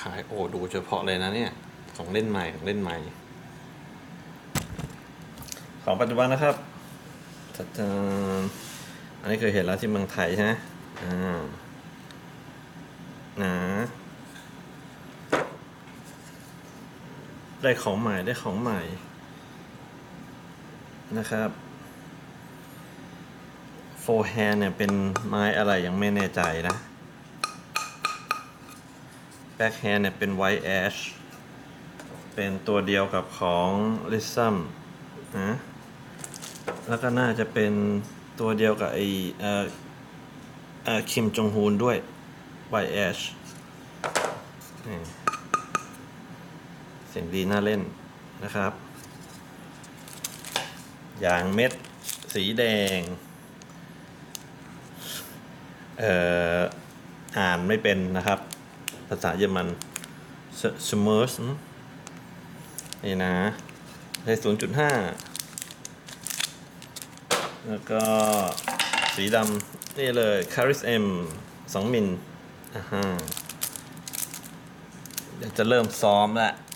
ขายโอ้ดูเฉพาะเลยนะเนี่ยของเล่นใหม่ของเล่นใหม่ ของปัจจุบันนะครับอันนี้เคยเห็นแล้วที่เมืองไทยใช่ไหมนะได้ของใหม่นะครับโฟร์แฮนด์เนี่ยเป็นไม้อะไรยังไม่แน่ใจนะแบ็คแฮนด์เนี่ยเป็นไวท์แอชเป็นตัวเดียวกับของลิซัมนะแล้วก็น่าจะเป็นตัวเดียวกับไอคิมจงฮุนด้วยไวท์แอชเสียงดีน่าเล่นนะครับยางเม็ดสีแดงอ่านไม่เป็นนะครับภาษาเยอรมันสเมอร์สนี่นะได้ 0.5 แล้วก็สีดำนี่เลย Caris M 2 มิลเดี๋ยวจะเริ่มซ้อมแล้ว